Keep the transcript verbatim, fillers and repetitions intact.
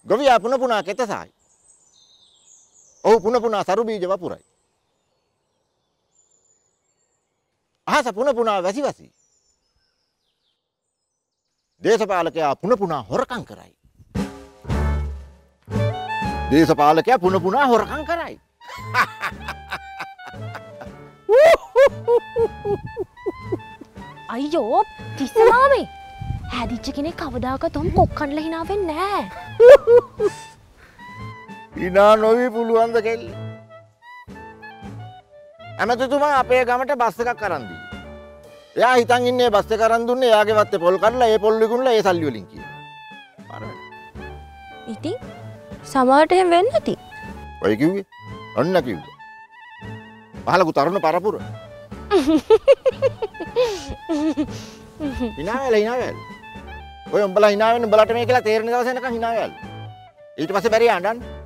ගොවියා පුන පුනා කෙතසයි. ඔහු පුන පුනා සරු බීජ වපුරයි. අහස පුන පුනා වැසි වැසි. දේශපාලකයා පුන පුනා හොරකම් කරයි. දේශපාලකයා පුන පුනා හොරකම් කරයි. අයියෝ තිස්සලාමේ හැදිච්ච කෙනෙක් කවදාකවත් උම් කොක්කන්ලා hina වෙන්නේ නැහැ. hina නොවි පුළුවන් ද කෙල්ල. අමතතුමා අපේ ගමට බස් එකක් අරන් දී. එයා හිතන් ඉන්නේ බස් එක අරන් දුන්නේ එයාගේ වත්තේ පොල් කඩලා ඒ පොල් විකුණලා ඒ සල්ලි වලින් කියලා. අර ඉතින් සමහරට එහෙම වෙන්නේ නැති. ඔය කිව්වේ? අන්න කිව්වා. පහලකු තරුණ පරපුර. hina වෙලා hina වෙලා. ඔය උඹලා hina වෙන්න උඹලට මේ කියලා තේරෙන දවස් එනකන් hina වෙලා. ඊට පස්සේ බැරි අඬන්න.